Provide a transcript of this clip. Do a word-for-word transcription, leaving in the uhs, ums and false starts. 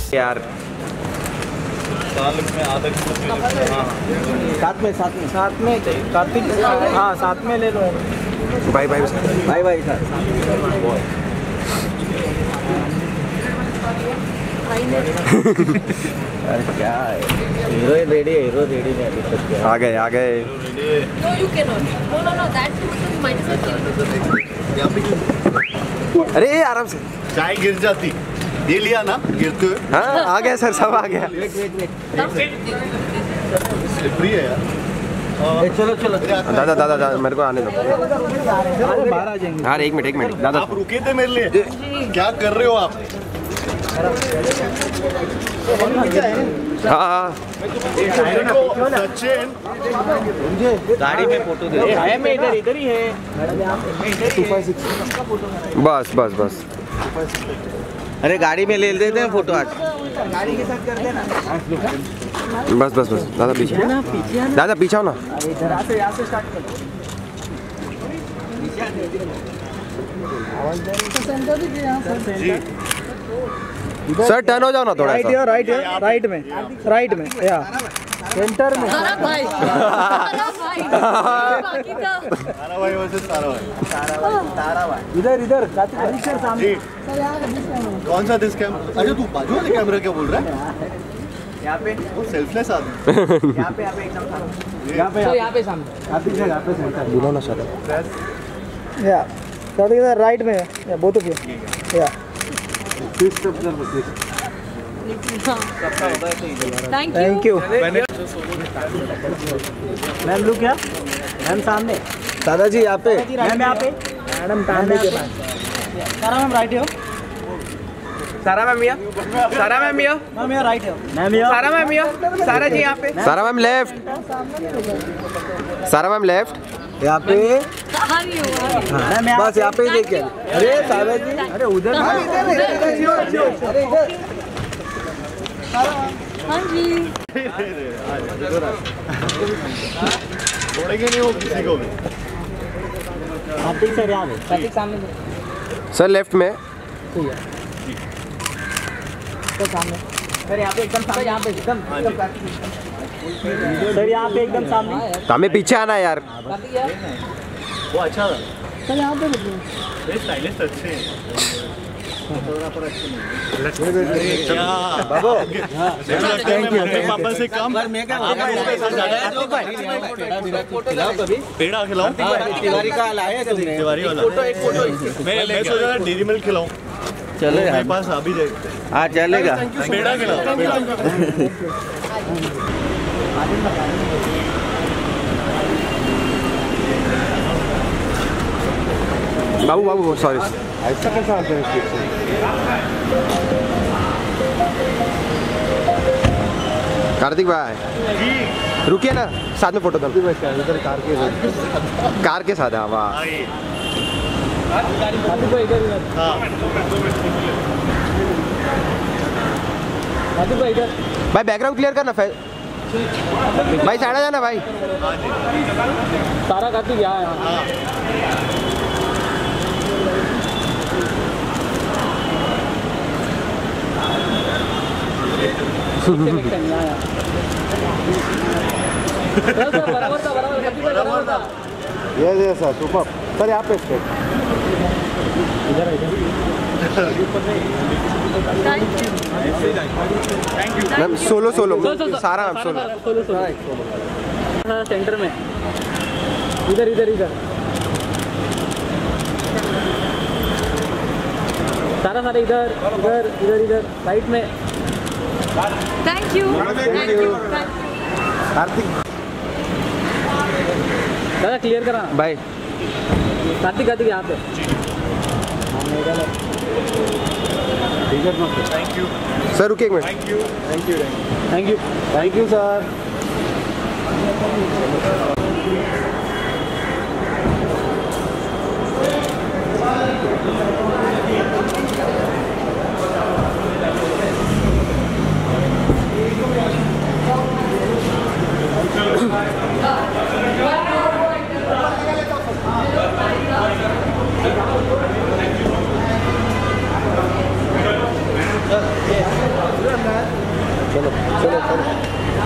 यार में आधा किलो साथ में साथ में साथ में कार्तिक हाँ साथ में ले लो भाई भाई भाई भाई सर अरे क्या है हीरो रेडी है हीरो रेडी नहीं अभी तक आ गए आ गए No, you cannot. No, no, no. That minus fifteen. अरे आराम से चाय गिर जाती ये लिया ना गिरते हुए हाँ आ गया सर सब आ गया वेट वेट वेट स्लिपरी है यार चलो चलो दादा दादा दादा मेरे को आने दो बाहर आ जाएंगे यार एक मिनट एक मिनट दादा आप रुके थे मेरे लिए क्या कर रहे हो आप हाँ हाँ सचिन गाड़ी में फोटो दे है मैं इधर इधर ही है बस बस बस अरे गाड़ी में ले लेते हैं फोटो आज गाड़ी के साथ कर देना बस बस बस दादा पीछे दादा पीछे आओ ना यहाँ से यहाँ से स्टार्ट कर सर टर्न हो जाओ ना थोड़ा राइट सा या राइट या राइट में राइट में या सेंटर में सारा भाई सारा भाई बाकी का सारा भाई वैसे सारा भाई तारा भाई इधर इधर सर सामने कौन सा दिस कैम अरे तू बाजू वाले कैमरा क्या बोल रहा है यहाँ पे वो सेल्फलेस आदमी यहाँ पे यहाँ पे एकदम सामने यहाँ पे यहाँ पे सामने यहाँ पे यहाँ पे सेंटर बोलो ना सर या सर इधर राइट में या बोथ ऑफ यू या thank thank you you ma'am look क्या मैम सामने दादाजी यहाँ पे मैम यहाँ पे मैडम तांबे के पास सारा मैम राइट हो सारा मैम यहाँ सारा मैम यहाँ मैम यहाँ राइट हो मैम यहाँ सारा मैम यहाँ सारा जी यहाँ पे Sara ma'am left Sara ma'am left यहाँ पे आ रही हो मैम बस यहाँ पे ही देखिए अरे सारा जी अरे उधर हाँ जी छोड़ेंगे नहीं वो किसी को भी कार्तिक सर यहाँ पे कार्तिक सामने सर लेफ्ट में सर सामने सर यहाँ पे एकदम सामने यहाँ पे एकदम सर यहाँ पे एकदम सामने तो हमें पीछे आना है यार वो अच्छा था सर यहाँ पे स्टाइलिस्ट अच्छे हैं बाबू थैंक यू पापा से कम पेड़ा खिलाऊं तिवारी का लाया तुमने तिवारी वाला फोटो एक फोटो मैं मैं सोच रहा था डेरी मिल्क खिलाऊं चले मेरे पास अभी जाए हाँ चलेगा पेड़ा खिलाओ पेड़ा बाबू बाबू सॉरी ऐसा कैसा आता है कार्तिक भाई रुकिए ना साथ में फोटो दो इधर कार के कार के साथ है वाह भाई बैकग्राउंड क्लियर करना भाई साइड आ जाना भाई सारा कार्तिक यहाँ ये ये सर सुपर सर यहाँ पे state ma'am solo solo Sara ma'am solo solo solo center में इधर इधर इधर सारा सारा इधर इधर इधर इधर राइट में thank you thank you Kartik दादा क्लियर करा भाई कार्तिक कार्तिक यहाँ पे थैंक यू सर रुकिए एक minute thank you thank you thank you thank you sir चलो चलो चलो